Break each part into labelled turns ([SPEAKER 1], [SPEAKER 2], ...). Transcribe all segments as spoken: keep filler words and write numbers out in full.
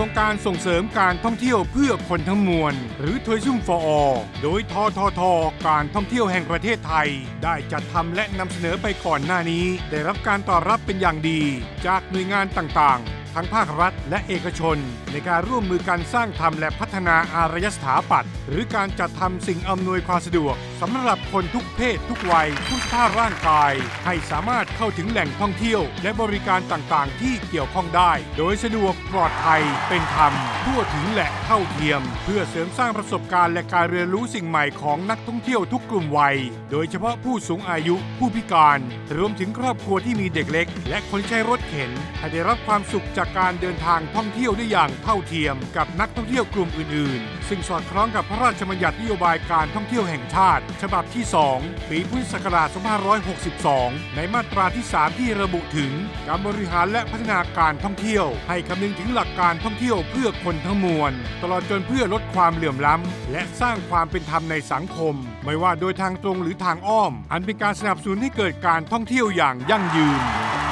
[SPEAKER 1] รงการส่งเสริมการท่องเที่ยวเพื่อคนทั้งมวลหรือ Tourism for All โดยททท.การท่องเที่ยวแห่งประเทศไทยได้จัดทำและนำเสนอไปก่อนหน้านี้ได้รับการตอบรับเป็นอย่างดีจากหน่วยงานต่างๆทั้งภาครัฐและเอกชนในการร่วมมือกันสร้างทำและพัฒนาอารยสถาปัตย์หรือการจัดทำสิ่งอำนวยความสะดวกสำหรับคนทุกเพศทุกวัยทุกสภาพร่างกายให้สามารถเข้าถึงแหล่งท่องเที่ยวและบริการต่างๆที่เกี่ยวข้องได้โดยสะดวกปลอดภัยเป็นธรรมทั่วถึงและเท่าเทียมเพื่อเสริมสร้างประสบการณ์และการเรียนรู้สิ่งใหม่ของนักท่องเที่ยวทุกกลุ่มวัยโดยเฉพาะผู้สูงอายุผู้พิการรวมถึงครอบครัวที่มีเด็กเล็กและคนใช้รถเข็นให้ได้รับความสุขจากการเดินทางท่องเที่ยวได้อย่างเท่าเทียมกับนักท่องเที่ยวกลุ่มอื่นๆซึ่งสอดคล้องกับพระราชบัญญัตินโยบายการท่องเที่ยวแห่งชาติฉบับที่สองปีพุทธศักราชสองพันห้าร้อยหกสิบสองในมาตราที่สามที่ระบุถึงการบริหารและพัฒนาการท่องเที่ยวให้คำนึงถึงหลักการท่องเที่ยวเพื่อคนทั้งมวลตลอดจนเพื่อลดความเหลื่อมล้ำและสร้างความเป็นธรรมในสังคมไม่ว่าโดยทางตรงหรือทางอ้อมอันเป็นการสนับสนุนให้เกิดการท่องเที่ยวอย่างยั่งยืน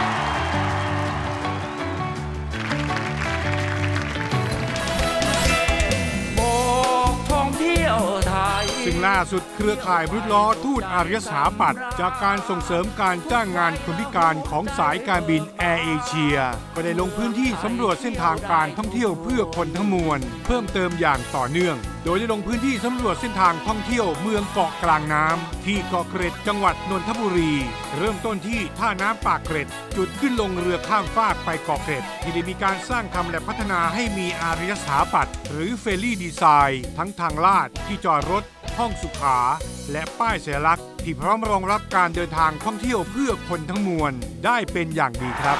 [SPEAKER 1] ซึ่งล่าสุดเครือข่ายมนุษย์ล้อทูตอารยสถาปัตย์จากการส่งเสริมการจ้างงานคนพิการของสายการบินแอร์เอเชียก็ได้ลงพื้นที่สำรวจเส้นทางการท่องเที่ยวเพื่อคนทั้งมวลเพิ่มเติมอย่างต่อเนื่องโดยได้ลงพื้นที่สำรวจเส้นทางท่องเที่ยวเมืองเกาะกลางน้ำที่เกาะเกร็ดจังหวัดนนทบุรีเริ่มต้นที่ท่าน้ำปากเกร็ดจุดขึ้นลงเรือข้ามฟากไปเกาะเกร็ดที่ได้มีการสร้างทำและพัฒนาให้มีอารยสถาปัตย์หรือเฟรนลี่ดีไซน์ทั้งทางลาดที่จอดรถห้องสุขาและป้ายสัญลักษณ์ที่พร้อมรองรับการเดินทางท่องเที่ยวเพื่อคนทั้งมวลได้เป็นอย่างดีครับ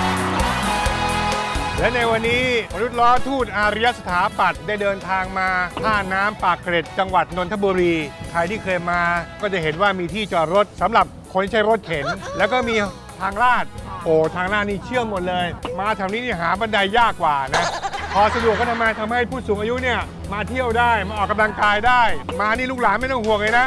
[SPEAKER 1] และในวันนี้มนุษย์ล้อทูตอารยสถาปัตย์ได้เดินทางมาท่าน้ำปากเกร็ดจังหวัดนนทบุรีใครที่เคยมาก็จะเห็นว่ามีที่จอดรถสำหรับคนใช้รถเข็นแล้วก็มีทางลาดโอ้ทางลาดนี่เชื่อมหมดเลยมาแถวนี้นี่หาบันไดยากกว่านะพอสะดวกก็ทำไมทำให้ผู้สูงอายุเนี่ยมาเที่ยวได้มาออกกำลังกายได้มานี่ลูกหลานไม่ต้องห่วงเลยนะ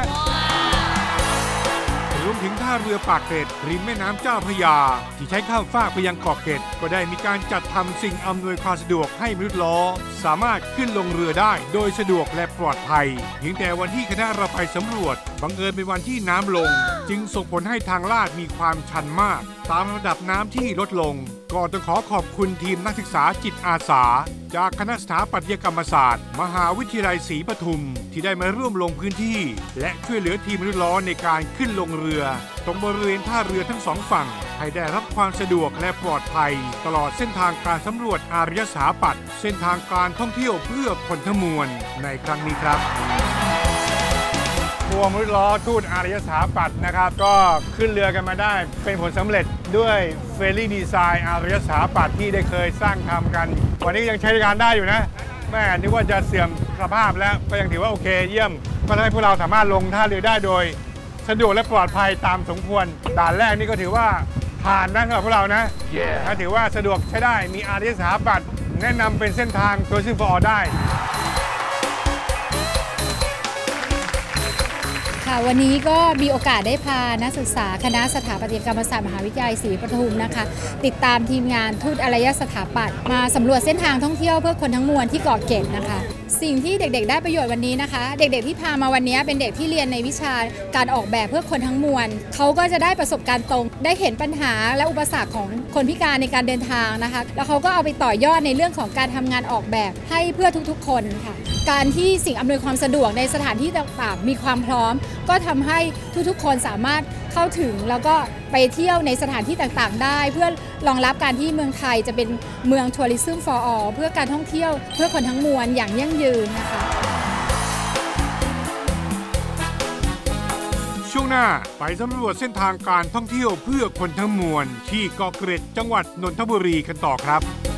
[SPEAKER 1] รวมถึงท่าเรือปากเกร็ดริมแม่น้ำเจ้าพระยาที่ใช้ข้ามฟากไปยังเกาะเกร็ดก็ได้มีการจัดทำสิ่งอำนวยความสะดวกให้มนุษย์ล้อสามารถขึ้นลงเรือได้โดยสะดวกและปลอดภัยเพียงแต่วันที่คณะเราไปสำรวจบังเอิญเป็นวันที่น้ำลงจึงส่งผลให้ทางลาดมีความชันมากตามระดับน้ำที่ลดลงก็ต้องขอขอบคุณทีมนักศึกษาจิตอาสาจากคณะสถาปัตยกรรมศาสตร์มหาวิทยาลัยศรีปทุมที่ได้มาร่วมลงพื้นที่และช่วยเหลือทีมมนุษย์ล้อในการขึ้นลงเรือตรงบริเวณท่าเรือทั้งสองฝั่งให้ได้รับความสะดวกและปลอดภัยตลอดเส้นทางการสำรวจอารยสถาปัตย์เส้นทางการท่องเที่ยวเพื่อคนทั้งมวลในครั้งนี้ครับทัวร์มนุษย์ล้อทูตอารยสถาปัตย์นะครับก็ขึ้นเรือกันมาได้เป็นผลสำเร็จด้วยเฟรนลี่ดีไซน์อารยสถาปัตย์ที่ได้เคยสร้างทำกันวันนี้ยังใช้การได้อยู่นะแม่นึกว่าจะเสื่อมสภาพแล้วก็ยังถือว่าโอเคเยี่ยมก็ทำให้พวกเราสามารถลงท่าเรือได้โดยสะดวกและปลอดภัยตามสมควรด่านแรกนี่ก็ถือว่าผ่านนะสำหรับพวกเรานะ yeah. ถือว่าสะดวกใช้ได้มีอารยสถาปัตย์แนะนำเป็นเส้นทางทัวริซึม for all ได้
[SPEAKER 2] ค่ะวันนี้ก็มีโอกาสได้พานักศึกษาคณะสถาปัตยกรรมศาสตร์มหาวิทยาลัยศรีปทุมนะคะติดตามทีมงานทูตอารยสถาปัตย์มาสำรวจเส้นทางท่องเที่ยวเพื่อคนทั้งมวลที่เกาะเกร็ดนะคะสิ่งที่เด็กๆได้ประโยชน์วันนี้นะคะเด็กๆที่พามาวันนี้เป็นเด็กที่เรียนในวิชาการออกแบบเพื่อคนทั้งมวลเขาก็จะได้ประสบการณ์ตรงได้เห็นปัญหาและอุปสรรคของคนพิการในการเดินทางนะคะแล้วเขาก็เอาไปต่อยอดในเรื่องของการทำงานออกแบบให้เพื่อทุกๆคนค่ะการที่สิ่งอำนวยความสะดวกในสถานที่ต่างๆมีความพร้อมก็ทำให้ทุกๆคนสามารถเข้าถึงแล้วก็ไปเที่ยวในสถานที่ต่างๆได้เพื่อรองรับการที่เมืองไทยจะเป็นเมือง Tourism for All เพื่อการท่องเที่ยวเพื่อคนทั้งมวลอย่างยั่งยืนนะคะ
[SPEAKER 1] ช่วงหน้าไปสำรวจเส้นทางการท่องเที่ยวเพื่อคนทั้งมวลที่เกาะเกร็ดจังหวัดนนทบุรีกันต่อครับ